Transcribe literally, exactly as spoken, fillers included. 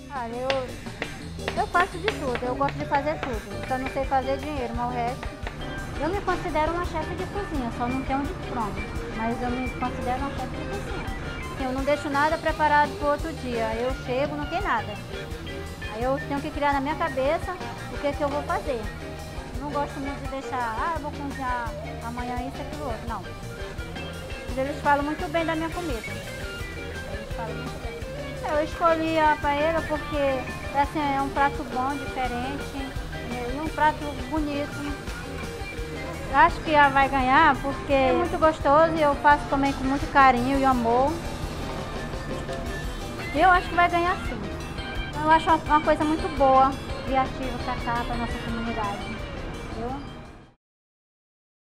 Olha, eu, eu faço de tudo, eu gosto de fazer tudo. Só não sei fazer dinheiro, mas o resto... Eu me considero uma chefe de cozinha, só não tenho um diploma. Mas eu me considero uma chefe de cozinha. Assim, eu não deixo nada preparado para outro dia. Eu chego, não tem nada. Aí eu tenho que criar na minha cabeça o que, que eu vou fazer. Eu não gosto muito de deixar, ah, eu vou cozinhar amanhã isso, aquilo, outro. Não. Eles falam muito bem da minha comida. Eles falam muito bem. Eu escolhi a paella porque assim, é um prato bom, diferente, e um prato bonito. Eu acho que ela vai ganhar porque é muito gostoso e eu faço também com muito carinho e amor. Eu acho que vai ganhar sim. Eu acho uma coisa muito boa, criativa para cá, para nossa comunidade. Entendeu?